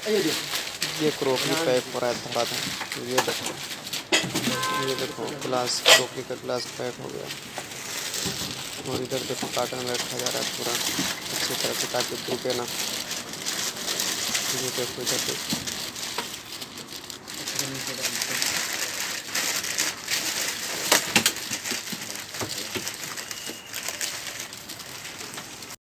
ये crockery pack हो रहा है धड़ाधड़। ये देखो ग्लास, क्रोकरी का ग्लास पैक हो गया। और इधर देखो कार्टन में रखा जा रहा है पूरा अच्छी तरह से ताकि टूटे ना। ये देखो इधर देखो